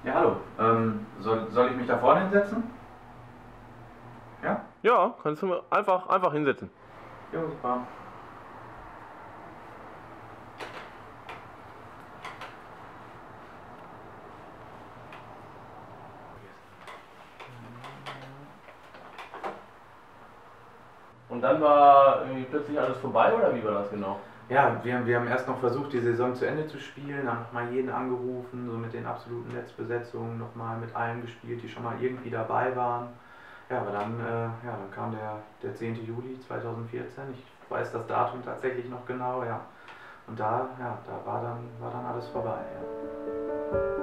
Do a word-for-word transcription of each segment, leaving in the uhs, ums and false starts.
Ja, hallo. Ähm, soll, soll ich mich da vorne hinsetzen? Ja? Ja, kannst du einfach, einfach hinsetzen. Jo, super. Und dann war irgendwie plötzlich alles vorbei, oder wie war das genau? Ja, wir, wir haben erst noch versucht, die Saison zu Ende zu spielen, haben nochmal jeden angerufen, so mit den absoluten Netzbesetzungen, nochmal mit allen gespielt, die schon mal irgendwie dabei waren. Ja, aber dann, äh, ja, dann kam der, der zehnte Juli zweitausendvierzehn, ich weiß das Datum tatsächlich noch genau, ja. Und da, ja, da war dann, war dann alles vorbei, ja.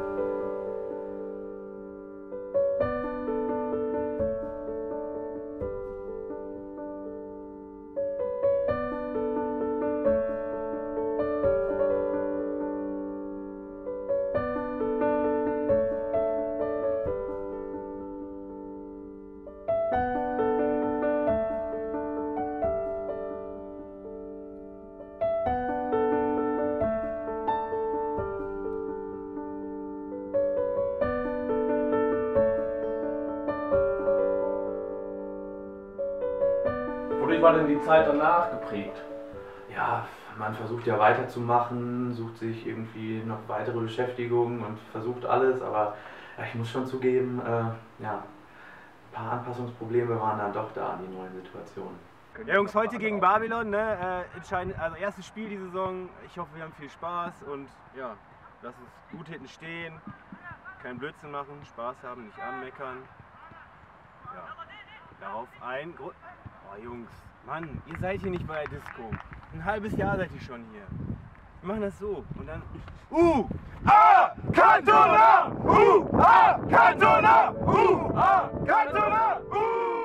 Wodurch war denn die Zeit danach geprägt? Ja, man versucht ja weiterzumachen, sucht sich irgendwie noch weitere Beschäftigungen und versucht alles, aber ja, ich muss schon zugeben, äh, ja, ein paar Anpassungsprobleme waren dann doch da an die neuen Situationen. Ja, Jungs, heute gegen Babylon, ne, äh, entscheidend, also erstes Spiel die Saison. Ich hoffe, wir haben viel Spaß und ja, lass uns gut hinten stehen, keinen Blödsinn machen, Spaß haben, nicht anmeckern. Ja, darauf ein Grund. Oh Jungs, Mann, ihr seid hier nicht bei der Disco. Ein halbes Jahr seid ihr schon hier. Wir machen das so und dann. Uh! Ah! Cantona! Uh! Ah! Cantona! Uh! Ah! Cantona! Uh!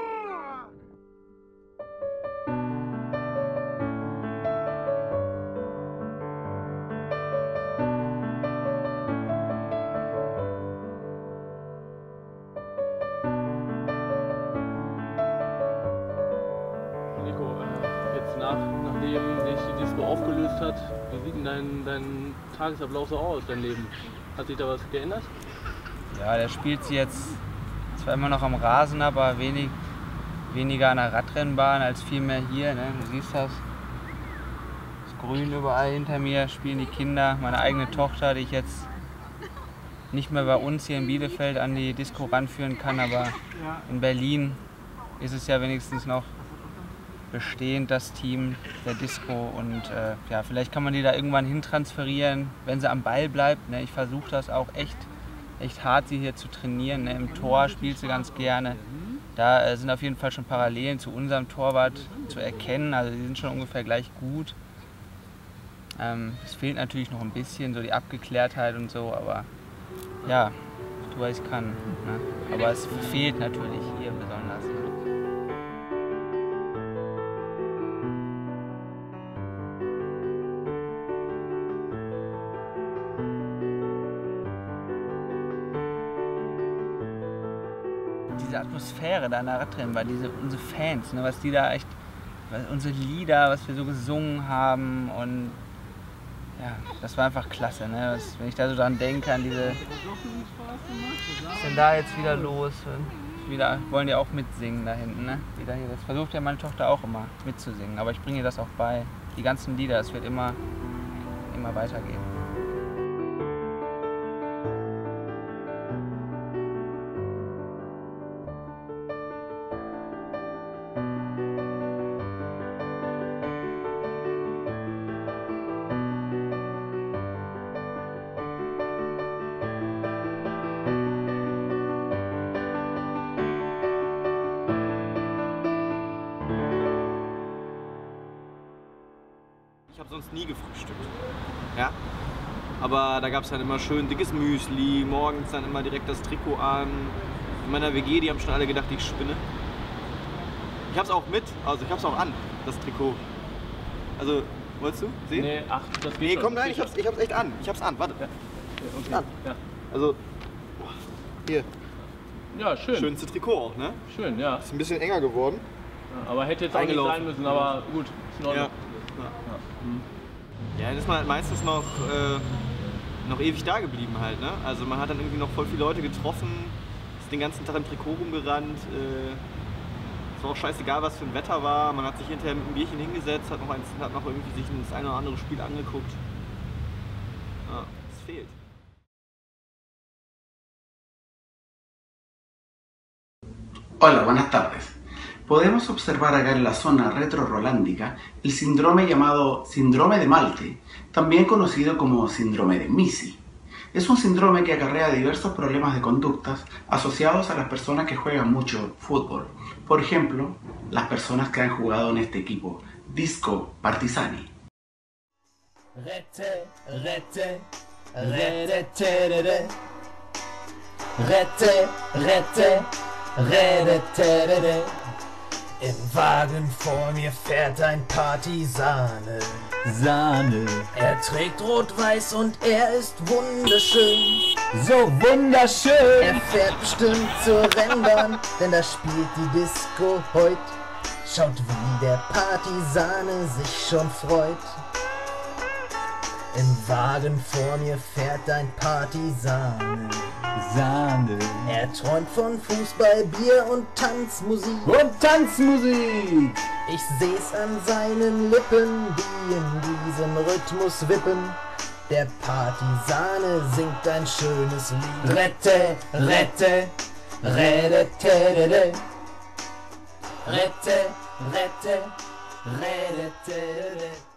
Nico, äh, jetzt nach, nachdem sich die Disco aufgelöst hat, wie sieht denn dein, dein Tagesablauf so aus, dein Leben? Hat sich da was geändert? Ja, der spielt sie jetzt zwar immer noch am Rasen, aber wenig, weniger an der Radrennbahn als vielmehr hier. Ne? Du siehst das. Das Grün überall hinter mir, spielen die Kinder. Meine eigene Tochter, die ich jetzt nicht mehr bei uns hier in Bielefeld an die Disco ranführen kann, aber in Berlin ist es ja wenigstens noch bestehend, das Team der Disco. Und äh, ja, vielleicht kann man die da irgendwann hintransferieren, wenn sie am Ball bleibt. Ne? Ich versuche das auch echt, echt hart, sie hier zu trainieren. Ne? Im Tor spielt sie ganz gerne. Da äh, sind auf jeden Fall schon Parallelen zu unserem Torwart zu erkennen. Also die sind schon ungefähr gleich gut. Ähm, es fehlt natürlich noch ein bisschen, so die Abgeklärtheit und so, aber ja, du weißt, ich kann. Ne? Aber es fehlt natürlich hier besonders. Diese Atmosphäre da an der Radrennbahn, diese, unsere Fans, ne, was die da echt, was, unsere Lieder, was wir so gesungen haben und ja, das war einfach klasse. Ne? Das, wenn ich da so dran denke, an diese, was ist denn da jetzt wieder los? Wieder, wollen die auch mitsingen da hinten, ne? Wieder hier. Das versucht ja meine Tochter auch immer mitzusingen, aber ich bringe ihr das auch bei. Die ganzen Lieder, es wird immer, immer weitergehen. Ich habe sonst nie gefrühstückt. Ja? Aber da gab es dann immer schön dickes Müsli, morgens dann immer direkt das Trikot an. In meiner W G, die haben schon alle gedacht, ich spinne. Ich hab's auch mit, also ich hab's auch an, das Trikot. Also, wolltest du sehen? Nee, ach, das geht Nee, schon. komm, nein, ich hab's, ich hab's echt an. Ich hab's an, warte. Ja. Okay. An. Ja. Also, hier, Ja, schön. schönste Trikot auch, ne? Schön, ja. Ist ein bisschen enger geworden. Ja, aber hätte jetzt auch nicht Eingelaufen. sein müssen, aber gut, ist in Ordnung. Ja. Ja, das ist man halt meistens noch äh, noch ewig da geblieben halt, ne? Also man hat dann irgendwie noch voll viele Leute getroffen, ist den ganzen Tag im Trikot rumgerannt, äh, es war auch scheißegal, was für ein Wetter war, man hat sich hinterher mit einem Bierchen hingesetzt, hat noch, eins, hat noch irgendwie sich das eine oder andere Spiel angeguckt. Ja, es fehlt. Hola, buenas tardes. Podemos observar acá en la zona retro-rolándica el síndrome llamado síndrome de Malte, también conocido como síndrome de Misi. Es un síndrome que acarrea diversos problemas de conductas asociados a las personas que juegan mucho fútbol. Por ejemplo, las personas que han jugado en este equipo, Disco Partizani. Rette, rette, rette, rette, rette, rette, rette, rette. Im Wagen vor mir fährt ein Partisane. Sahne. Er trägt rot-weiß und er ist wunderschön. So wunderschön. Er fährt bestimmt zur Rennbahn, denn da spielt die Disco heut. Schaut, wie der Partisane sich schon freut. Im Wagen vor mir fährt ein Partisane. Sahne. Er träumt von Fußball, Bier und Tanzmusik. Und Tanzmusik! Ich seh's an seinen Lippen, die in diesem Rhythmus wippen. Der Partisane singt ein schönes Lied. Rette, rette, rette, rette, rette, rette, rette, rette.